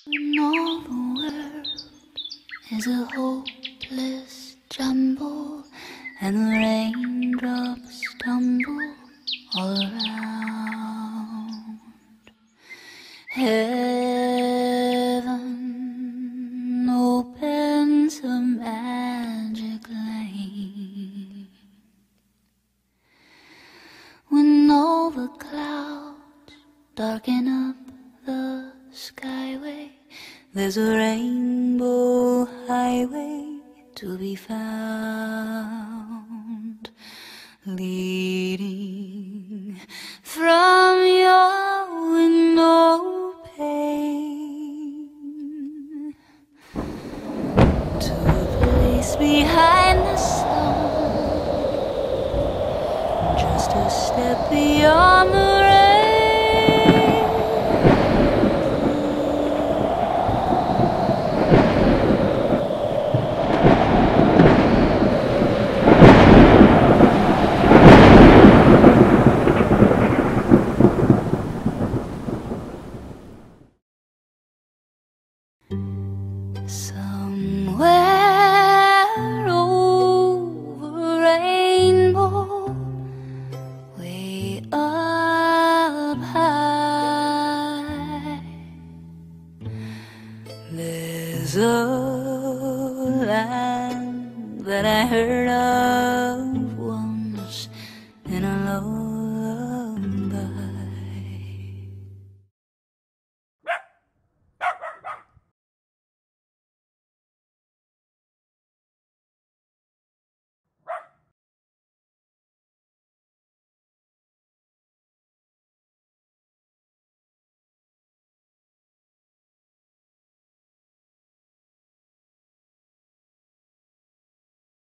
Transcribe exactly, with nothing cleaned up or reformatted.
When all the world is a hopeless jumble and the raindrops tumble all around, heaven opens a magic lane. When all the clouds darken up the skyway, there's a rainbow highway to be found, leading from your window pane to a place behind the sun, just a step beyond the rain. Somewhere over rainbow, way up high, there's a